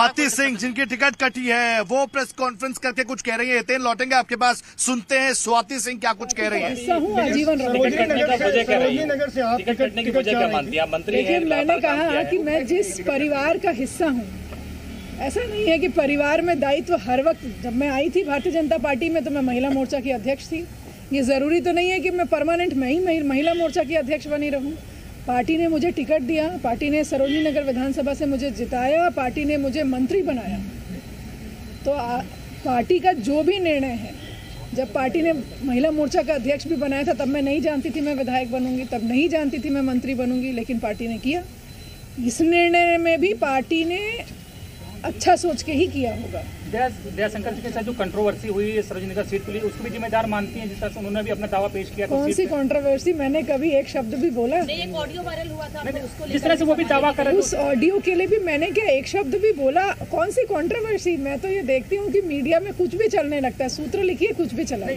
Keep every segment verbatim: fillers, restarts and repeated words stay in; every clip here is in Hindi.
स्वाति सिंह जिनकी टिकट कटी है वो प्रेस कॉन्फ्रेंस करके कुछ कह रही है। हितेन लौटेंगे आपके पास, सुनते हैं स्वाति सिंह क्या कुछ कह रही है। देखिए, मैंने कहा कि मैं जिस परिवार का हिस्सा हूँ, ऐसा नहीं है कि परिवार में दायित्व हर वक्त। जब मैं आई थी भारतीय जनता पार्टी में तो मैं महिला मोर्चा की अध्यक्ष थी। ये ज़रूरी तो नहीं है कि मैं परमानेंट मैं ही महिला मोर्चा की अध्यक्ष बनी रहूं। पार्टी ने मुझे टिकट दिया, पार्टी ने सरोजनी नगर विधानसभा से मुझे जिताया, पार्टी ने मुझे मंत्री बनाया। तो आ, पार्टी का जो भी निर्णय है, जब पार्टी ने महिला मोर्चा का अध्यक्ष भी बनाया था तब मैं नहीं जानती थी मैं विधायक बनूंगी, तब नहीं जानती थी मैं मंत्री बनूंगी, लेकिन पार्टी ने किया। इस निर्णय में भी पार्टी ने अच्छा सोच के ही किया होगा। दयाशंकर जी के साथ जो कंट्रोवर्सी हुई है सरोजनी नगर सीट के लिए, उसको भी जिम्मेदार मानती हैं? जिस तरह से उन्होंने भी अपना दावा पेश किया। कौन सी कंट्रोवर्सी? मैंने कभी एक शब्द भी बोला? नहीं, एक ऑडियो वायरल हुआ था, तो उसको जिस तरह से वो भी दावा कर रहे थे, उस ऑडियो के लिए भी मैंने क्या एक शब्द भी बोला? कौन सी कंट्रोवर्सी? मैं तो ये देखती हूँ कि मीडिया में कुछ भी चलने लगता है, सूत्र लिखिए कुछ भी चला।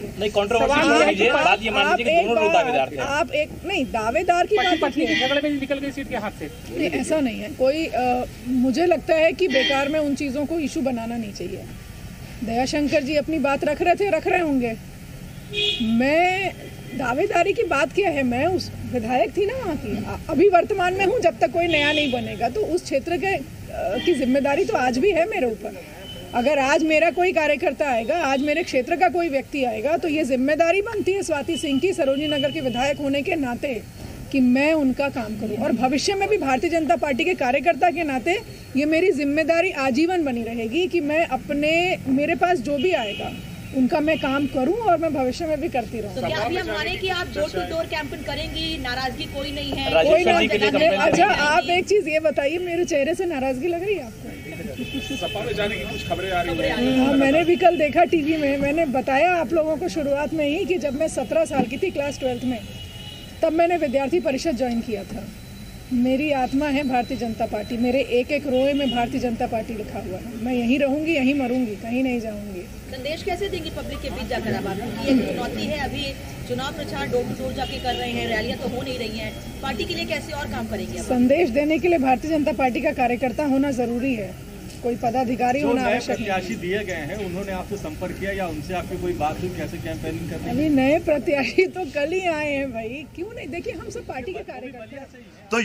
आप एक नहीं दावेदार की बात निकल गई सीट के हाथ से। नहीं, ऐसा नहीं है कोई। मुझे लगता है कि बेकार में उन चीजों को इशू बनाना नहीं चाहिए। दयाशंकर जी अपनी बात रख रहे थे, रख रहे होंगे। मैं दावेदारी की बात क्या है? मैं उस विधायक थी ना वहाँ की, अभी वर्तमान में हूँ। जब तक कोई नया नहीं बनेगा तो उस क्षेत्र के की जिम्मेदारी तो आज भी है मेरे ऊपर। अगर आज मेरा कोई कार्यकर्ता आएगा, आज मेरे क्षेत्र का कोई व्यक्ति आएगा, तो ये जिम्मेदारी बनती है स्वाति सिंह की सरोजनी नगर के विधायक होने के नाते कि मैं उनका काम करूं। और भविष्य में भी भारतीय जनता पार्टी के कार्यकर्ता के नाते ये मेरी जिम्मेदारी आजीवन बनी रहेगी कि मैं अपने मेरे पास जो भी आएगा उनका मैं काम करूं और मैं भविष्य में भी करती रहूं। तो क्या अभी हम माने कि आप डोर टू डोर कैंपेन करेंगी? नाराजगी कोई नहीं है? कोई नहीं। अच्छा, आप एक चीज ये बताइए, मेरे चेहरे से नाराजगी लग रही है आपको? सपा में जाने की कुछ खबरें आ रही हैं। हाँ, मैंने भी कल देखा टीवी में। मैंने बताया आप लोगों को शुरुआत में ही कि जब मैं सत्रह साल की थी, क्लास ट्वेल्थ में, तब मैंने विद्यार्थी परिषद ज्वाइन किया था। मेरी आत्मा है भारतीय जनता पार्टी, मेरे एक एक रोए में भारतीय जनता पार्टी लिखा हुआ है। मैं यहीं रहूंगी, यहीं मरूंगी, कहीं नहीं जाऊंगी। संदेश कैसे देंगी पब्लिक के बीच जाकर? अब आपकी एक चुनौती है, अभी चुनाव प्रचार डोर टू डोर जाके कर रहे हैं, रैलियां तो हो नहीं रही हैं, पार्टी के लिए कैसे और काम करेंगे? संदेश देने के लिए भारतीय जनता पार्टी का कार्यकर्ता होना जरूरी है, कोई पदाधिकारी होना आवश्यक नहीं। प्रत्याशी दिए गए हैं, उन्होंने आपसे संपर्क किया या उनसे आपकी कोई बात हुई? कैसे कैंपेनिंग कर रहे हैं? अभी नए प्रत्याशी तो कल ही आए हैं भाई, क्यों नहीं? देखिए, हम सब पार्टी के कार्यकर्ता हैं।